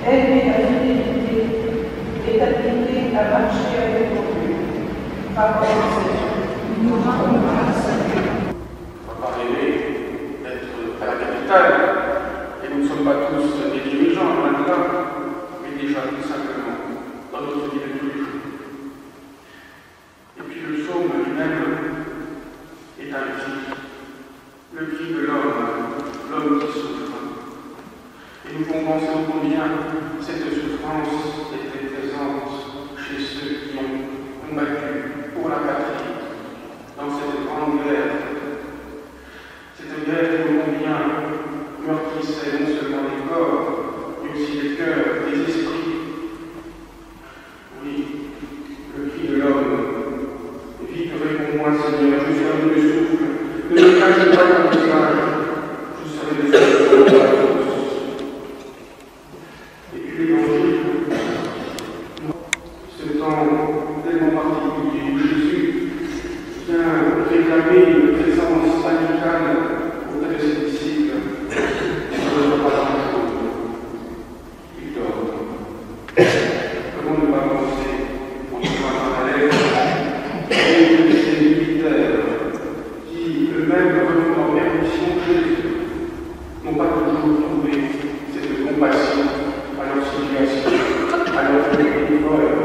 aimer la fidélité et t'appliquer à marcher avec ton Dieu. Parole Seigneur, nous rendons grâce à Dieu. On va pas rêver d'être à la capitale, et nous ne sommes pas tous des dirigeants, loin de là, mais déjà tout simplement dans notre vie de tous les jours. Et puis le psaume lui-même est un cri, le cri de l'homme qui souffre. Et nous pouvons penser combien cette souffrance était présente chez ceux qui ont combattu pour la patrie dans cette grande guerre. Cette guerre qui combien meurtrissait non seulement les corps, mais aussi les cœurs, les esprits. Oui, le cri de l'homme. Vite, réponds-moi, Seigneur, je suis un peu de souffle. Ne me cache pas ton visage, je serai désolé de toi. Et puis l'évangile, ce temps tellement particulier où Jésus vient réclamer une présence amicale auprès de ses disciples. Il ne dort pas grand-chose. Il dort. Comment ne pas penser au chemin parallèle et de ces militaires qui eux-mêmes revenant en permission Jésus n'ont pas toujours trouvé cette compassion à leur situation, à leur épreuve.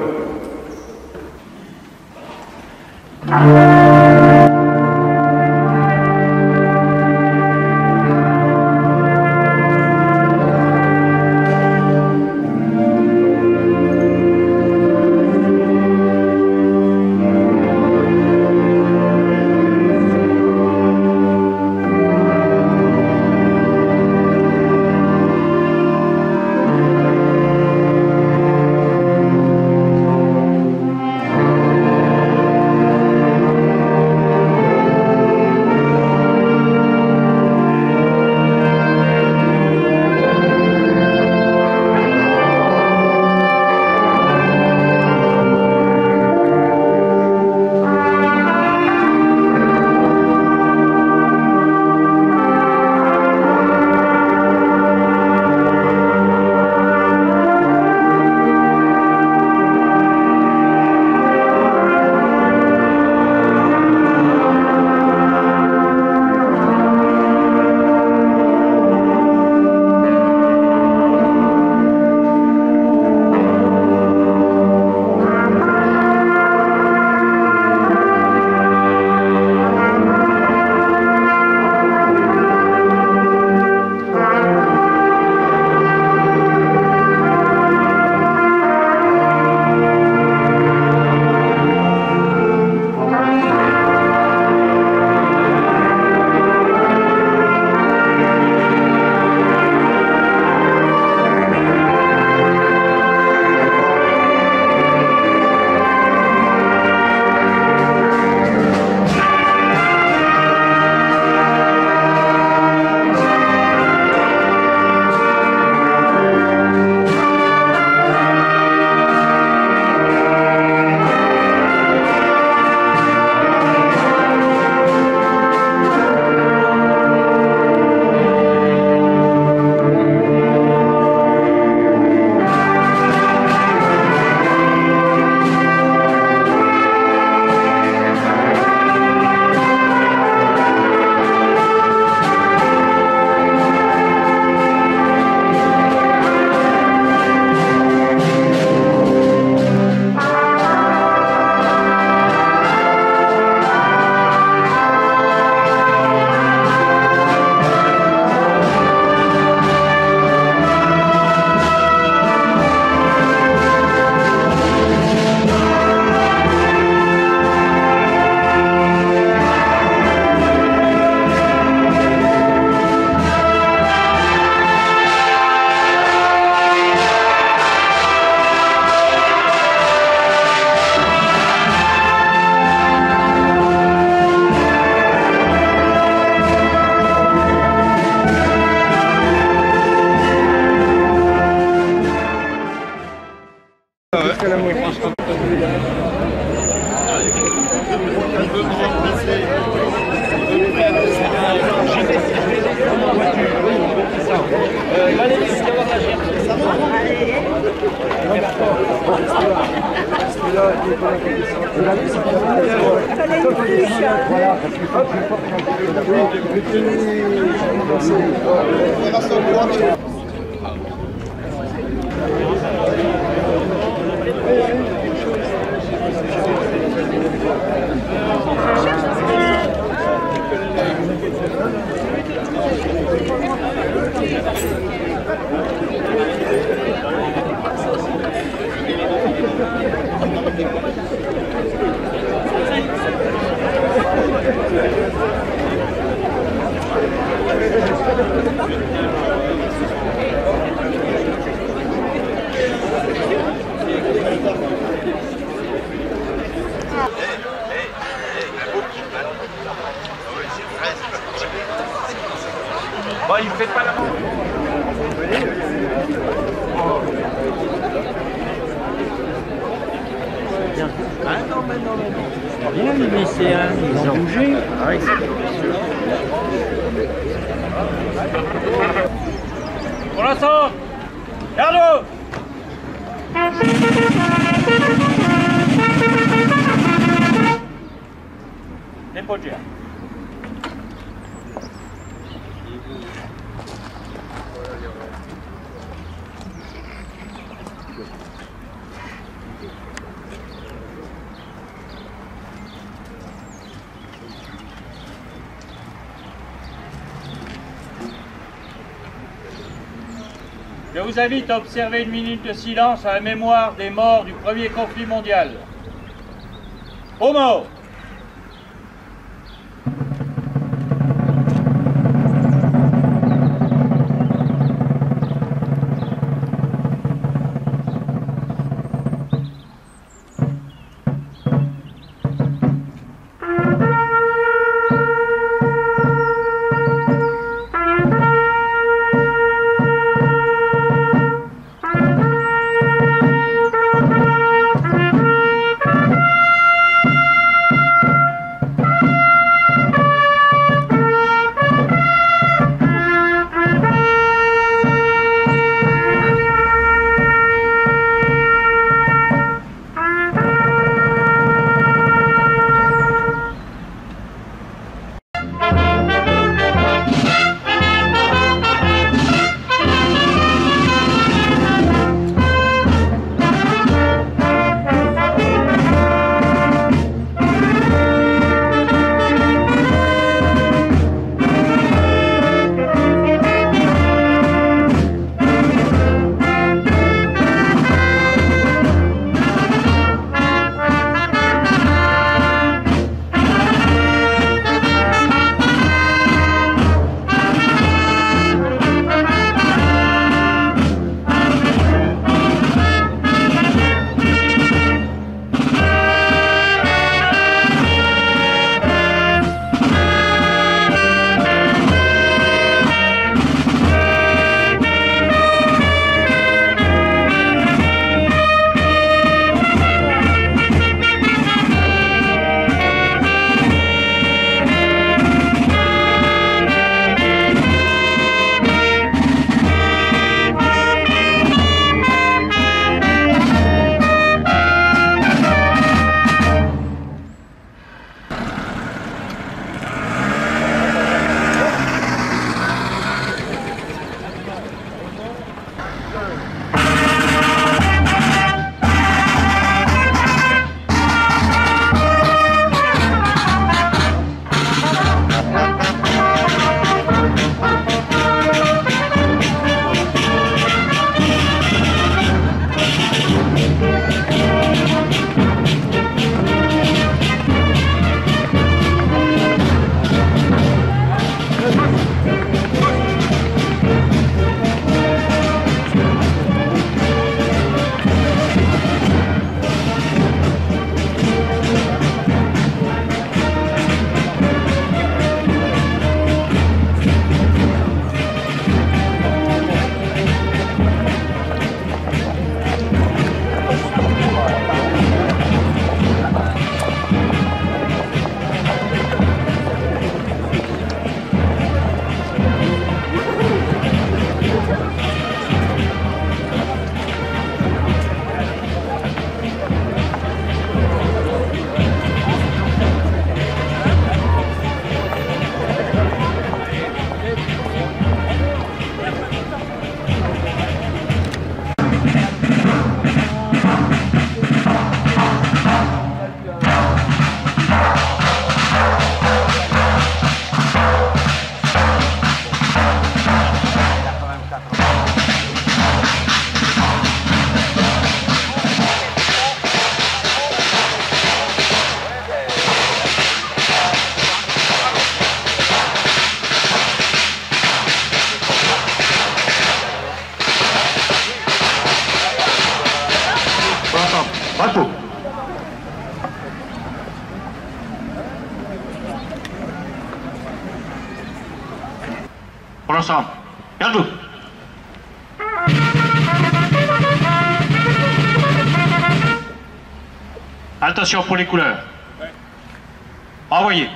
Valérie, c'est avoir la gère. Bon, il ne fait pas la main. Ah non, mais non, mais non. Rien, les lycéens, ils ont bougé. Oui. Pour l'instant, garde-vous. Dépoggia. Je vous invite à observer une minute de silence à la mémoire des morts du premier conflit mondial. Aux morts! ensemble. Garde-vous. Attention pour les couleurs. Envoyez.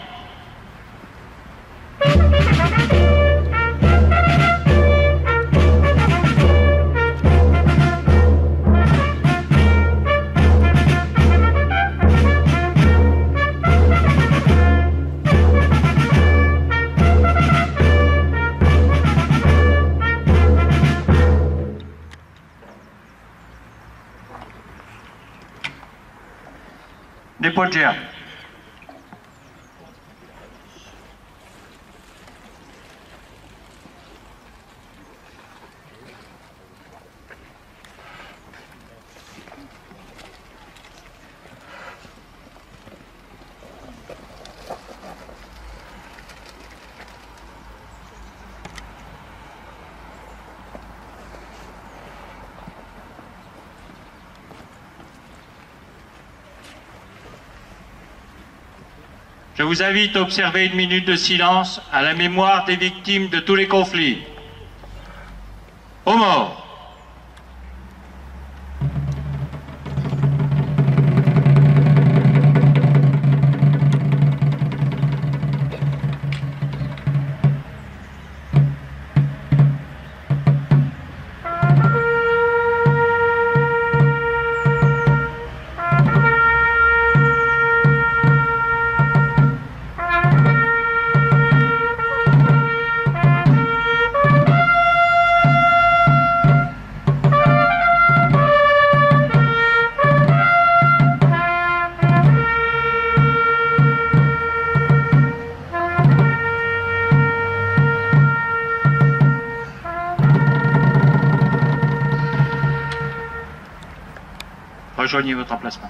Dépôt de GA. Je vous invite à observer une minute de silence à la mémoire des victimes de tous les conflits. Aux morts. Rejoignez votre emplacement.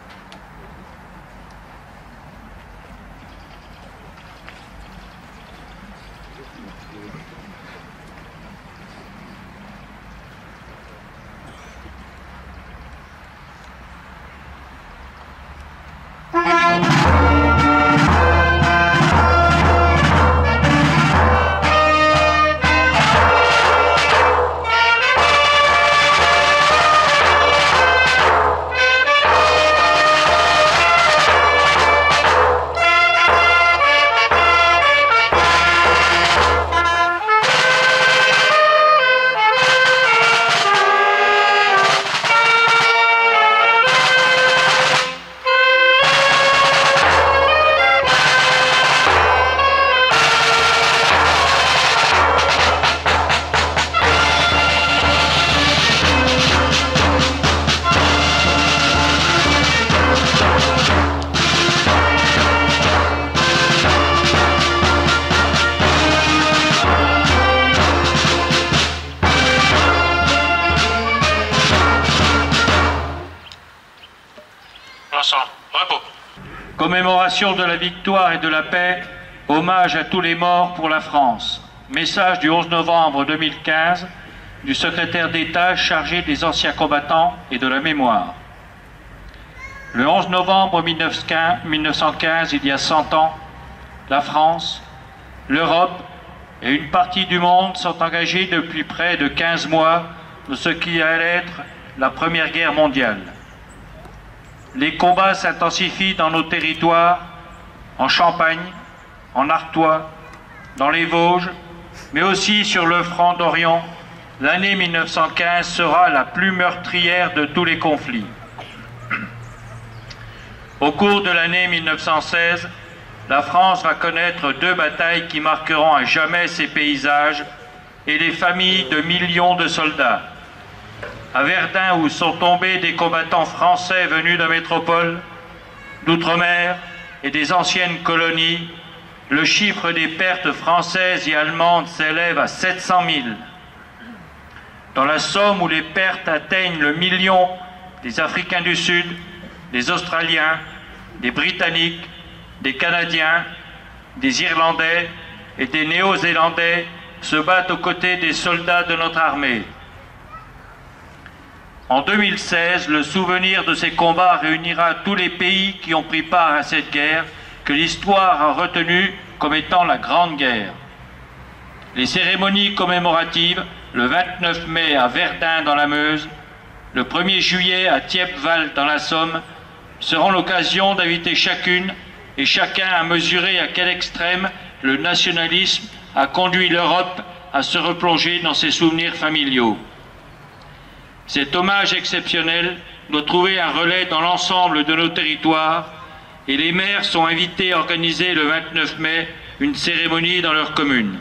Commémoration de la victoire et de la paix, hommage à tous les morts pour la France. Message du 11 novembre 2015 du secrétaire d'État chargé des anciens combattants et de la mémoire. Le 11 novembre 1915, il y a 100 ans, la France, l'Europe et une partie du monde sont engagés depuis près de 15 mois dans ce qui allait être la Première Guerre mondiale. Les combats s'intensifient dans nos territoires, en Champagne, en Artois, dans les Vosges, mais aussi sur le front d'Orient. L'année 1915 sera la plus meurtrière de tous les conflits. Au cours de l'année 1916, la France va connaître 2 batailles qui marqueront à jamais ses paysages et les familles de millions de soldats. À Verdun, où sont tombés des combattants français venus de métropole, d'outre-mer et des anciennes colonies, le chiffre des pertes françaises et allemandes s'élève à 700 000. Dans la Somme, où les pertes atteignent le million, des Africains du Sud, des Australiens, des Britanniques, des Canadiens, des Irlandais et des Néo-Zélandais se battent aux côtés des soldats de notre armée. En 2016, le souvenir de ces combats réunira tous les pays qui ont pris part à cette guerre que l'histoire a retenue comme étant la Grande Guerre. Les cérémonies commémoratives, le 29 mai à Verdun dans la Meuse, le 1er juillet à Thiepval dans la Somme, seront l'occasion d'inviter chacune et chacun à mesurer à quel extrême le nationalisme a conduit l'Europe à se replonger dans ses souvenirs familiaux. Cet hommage exceptionnel doit trouver un relais dans l'ensemble de nos territoires et les maires sont invités à organiser le 29 mai une cérémonie dans leur commune.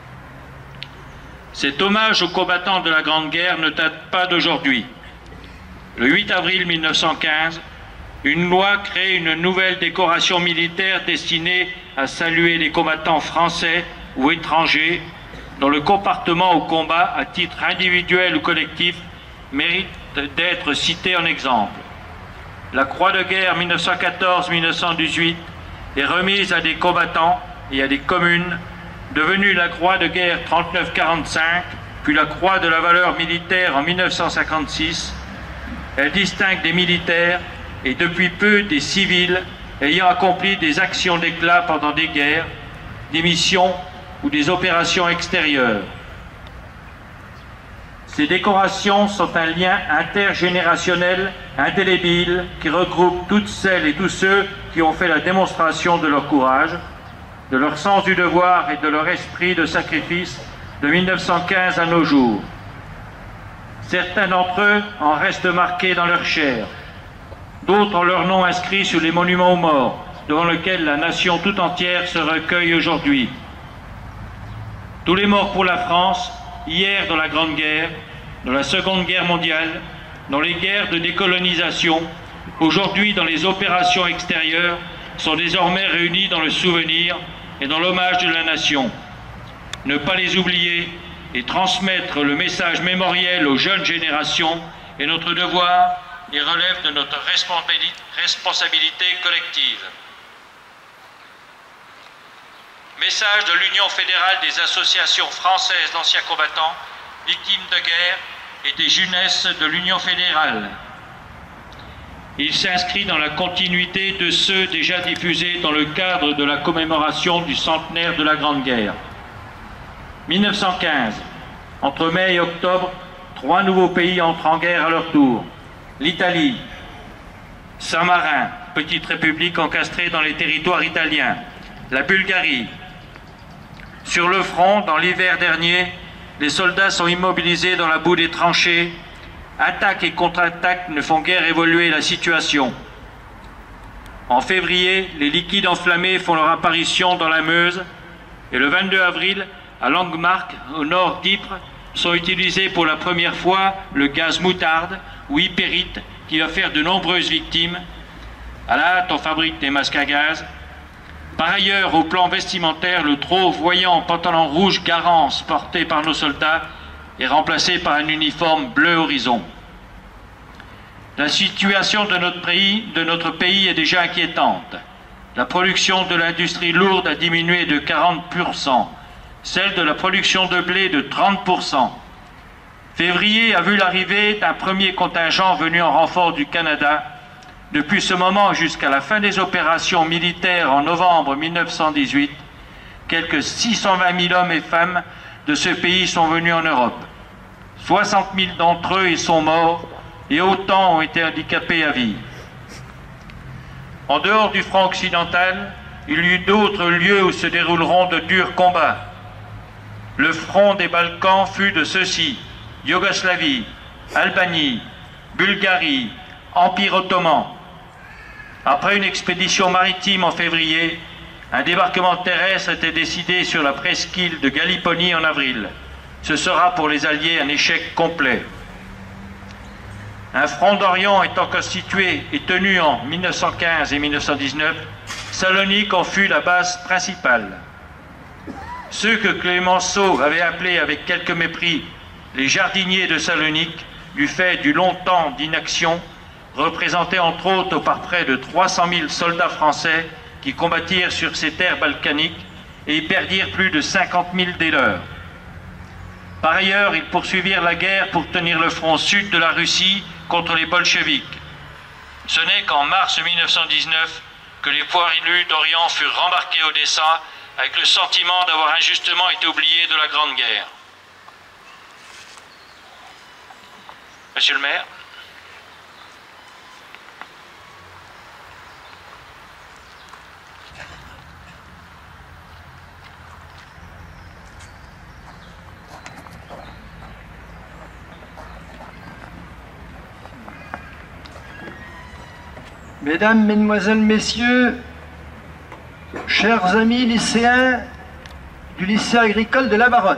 Cet hommage aux combattants de la Grande Guerre ne date pas d'aujourd'hui. Le 8 avril 1915, une loi crée une nouvelle décoration militaire destinée à saluer les combattants français ou étrangers dont le comportement au combat à titre individuel ou collectif mérite d'être cité en exemple. La Croix de guerre 1914-1918 est remise à des combattants et à des communes, devenue la Croix de guerre 39-45, puis la Croix de la valeur militaire en 1956. Elle distingue des militaires et depuis peu des civils ayant accompli des actions d'éclat pendant des guerres, des missions ou des opérations extérieures. Ces décorations sont un lien intergénérationnel indélébile qui regroupe toutes celles et tous ceux qui ont fait la démonstration de leur courage, de leur sens du devoir et de leur esprit de sacrifice de 1915 à nos jours. Certains d'entre eux en restent marqués dans leur chair, d'autres ont leur nom inscrit sur les monuments aux morts, devant lesquels la nation tout entière se recueille aujourd'hui. Tous les morts pour la France, hier dans la Grande Guerre, dans la Seconde Guerre mondiale, dans les guerres de décolonisation, aujourd'hui dans les opérations extérieures, sont désormais réunis dans le souvenir et dans l'hommage de la nation. Ne pas les oublier et transmettre le message mémoriel aux jeunes générations est notre devoir et relève de notre responsabilité collective. Message de l'Union fédérale des associations françaises d'anciens combattants, victimes de guerre et des jeunesses de l'Union fédérale. Il s'inscrit dans la continuité de ceux déjà diffusés dans le cadre de la commémoration du centenaire de la Grande Guerre. 1915. Entre mai et octobre, 3 nouveaux pays entrent en guerre à leur tour. L'Italie, Saint-Marin, petite république encastrée dans les territoires italiens. La Bulgarie. Sur le front, dans l'hiver dernier, les soldats sont immobilisés dans la boue des tranchées. Attaques et contre-attaques ne font guère évoluer la situation. En février, les liquides enflammés font leur apparition dans la Meuse et le 22 avril, à Langemarck, au nord d'Ypres, sont utilisés pour la première fois le gaz moutarde ou hypérite qui va faire de nombreuses victimes. À la hâte, on fabrique des masques à gaz. Par ailleurs, au plan vestimentaire, le trop voyant pantalon rouge Garance porté par nos soldats est remplacé par un uniforme bleu horizon. La situation de notre pays est déjà inquiétante. La production de l'industrie lourde a diminué de 40%, celle de la production de blé de 30%. Février a vu l'arrivée d'un premier contingent venu en renfort du Canada. Depuis ce moment jusqu'à la fin des opérations militaires en novembre 1918, quelques 620 000 hommes et femmes de ce pays sont venus en Europe. 60 000 d'entre eux y sont morts et autant ont été handicapés à vie. En dehors du front occidental, il y eut d'autres lieux où se dérouleront de durs combats. Le front des Balkans fut de ceux-ci: Yougoslavie, Albanie, Bulgarie, Empire ottoman. Après une expédition maritime en février, un débarquement terrestre était décidé sur la presqu'île de Galiponie en avril. Ce sera pour les Alliés un échec complet. Un front d'Orient étant constitué et tenu en 1915 et 1919, Salonique en fut la base principale. Ceux que Clémenceau avait appelés avec quelque mépris les jardiniers de Salonique, du fait du long temps d'inaction, représentaient entre autres par près de 300 000 soldats français qui combattirent sur ces terres balkaniques et y perdirent plus de 50 000 des leurs. Par ailleurs, ils poursuivirent la guerre pour tenir le front sud de la Russie contre les bolcheviks. Ce n'est qu'en mars 1919 que les poilus d'Orient furent rembarqués au dessein avec le sentiment d'avoir injustement été oublié de la Grande Guerre. Monsieur le maire. Mesdames, Mesdemoiselles, Messieurs, chers amis lycéens du lycée agricole de La Barotte,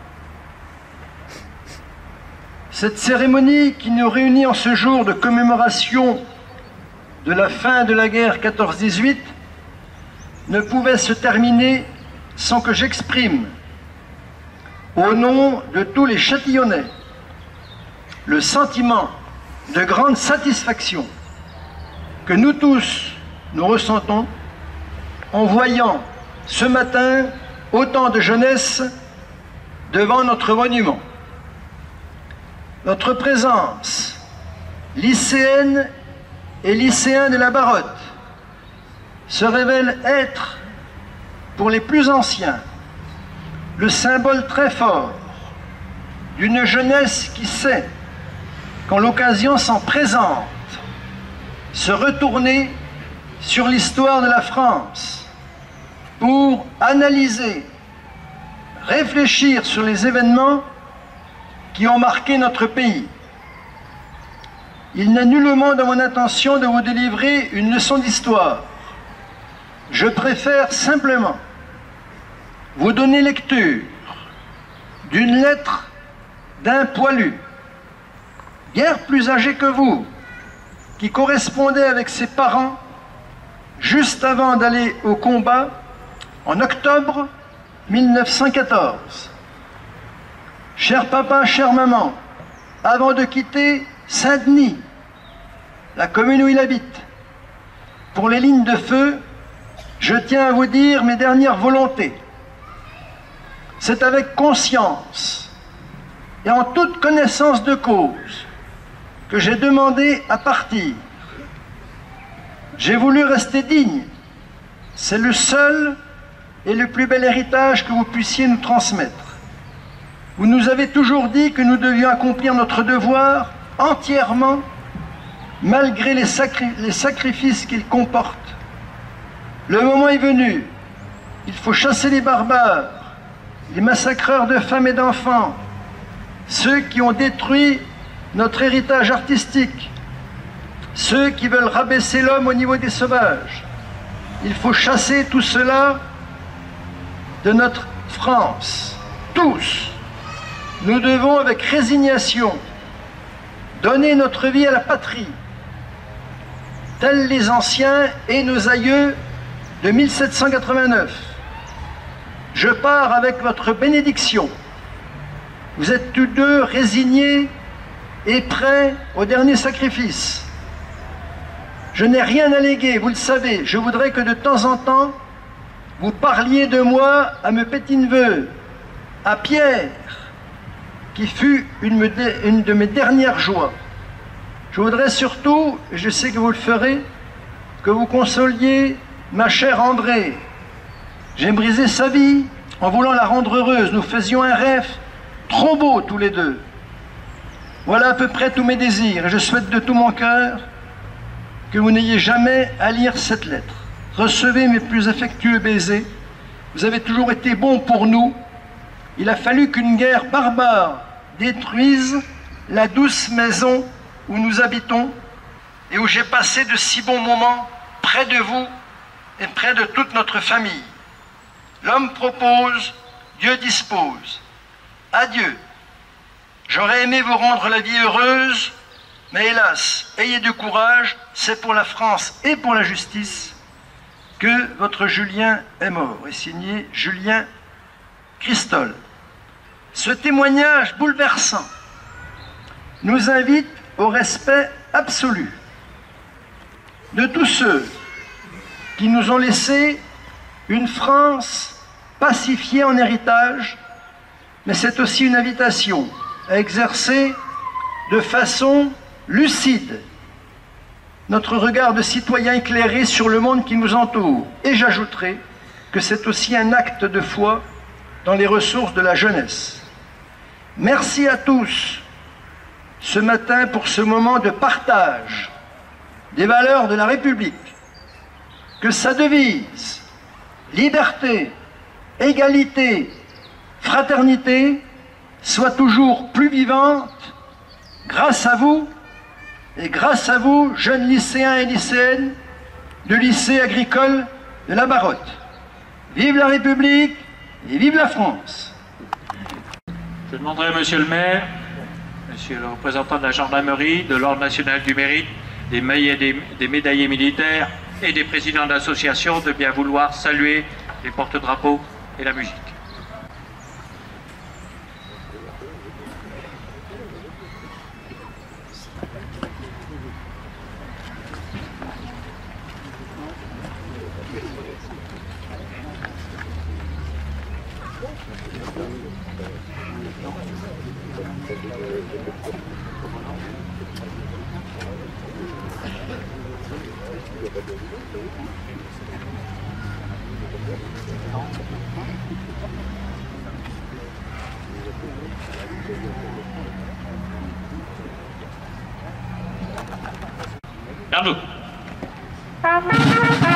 cette cérémonie qui nous réunit en ce jour de commémoration de la fin de la guerre 14-18 ne pouvait se terminer sans que j'exprime, au nom de tous les Châtillonnais, le sentiment de grande satisfaction que nous tous, nous ressentons en voyant ce matin autant de jeunesse devant notre monument. Notre présence, lycéenne et lycéens de La Barotte, se révèle être, pour les plus anciens, le symbole très fort d'une jeunesse qui sait, quand l'occasion s'en présente, se retourner sur l'histoire de la France pour analyser, réfléchir sur les événements qui ont marqué notre pays. Il n'est nullement dans mon intention de vous délivrer une leçon d'histoire. Je préfère simplement vous donner lecture d'une lettre d'un poilu, guère plus âgé que vous, qui correspondait avec ses parents juste avant d'aller au combat en octobre 1914. Cher papa, chère maman, avant de quitter Saint-Denis, la commune où il habite, pour les lignes de feu, je tiens à vous dire mes dernières volontés. C'est avec conscience et en toute connaissance de cause que j'ai demandé à partir. J'ai voulu rester digne. C'est le seul et le plus bel héritage que vous puissiez nous transmettre. Vous nous avez toujours dit que nous devions accomplir notre devoir entièrement, malgré les sacrifices qu'il comporte. Le moment est venu. Il faut chasser les barbares, les massacreurs de femmes et d'enfants, ceux qui ont détruit notre héritage artistique, ceux qui veulent rabaisser l'homme au niveau des sauvages. Il faut chasser tout cela de notre France. Tous, nous devons avec résignation donner notre vie à la patrie, tels les anciens et nos aïeux de 1789. Je pars avec votre bénédiction. Vous êtes tous deux résignés et prêt au dernier sacrifice. Je n'ai rien à léguer, vous le savez. Je voudrais que de temps en temps, vous parliez de moi à mes petits-neveux, à Pierre, qui fut une de mes dernières joies. Je voudrais surtout, et je sais que vous le ferez, que vous consoliez ma chère Andrée. J'ai brisé sa vie en voulant la rendre heureuse. Nous faisions un rêve trop beau tous les deux. Voilà à peu près tous mes désirs, et je souhaite de tout mon cœur que vous n'ayez jamais à lire cette lettre. Recevez mes plus affectueux baisers. Vous avez toujours été bons pour nous. Il a fallu qu'une guerre barbare détruise la douce maison où nous habitons et où j'ai passé de si bons moments près de vous et près de toute notre famille. L'homme propose, Dieu dispose. Adieu. J'aurais aimé vous rendre la vie heureuse, mais hélas, ayez du courage, c'est pour la France et pour la justice que votre Julien est mort. Et signé Julien Christol. Ce témoignage bouleversant nous invite au respect absolu de tous ceux qui nous ont laissé une France pacifiée en héritage, mais c'est aussi une invitation à exercer de façon lucide notre regard de citoyen éclairé sur le monde qui nous entoure. Et j'ajouterai que c'est aussi un acte de foi dans les ressources de la jeunesse. Merci à tous ce matin pour ce moment de partage des valeurs de la République. Que sa devise, liberté, égalité, fraternité, soit toujours plus vivante grâce à vous, et grâce à vous, jeunes lycéens et lycéennes du lycée agricole de la Barotte. Vive la République et vive la France. Je demanderai à Monsieur le maire, Monsieur le représentant de la gendarmerie, de l'Ordre national du mérite, des médaillés militaires et des présidents d'associations de bien vouloir saluer les porte-drapeaux et la musique. Garde-vous.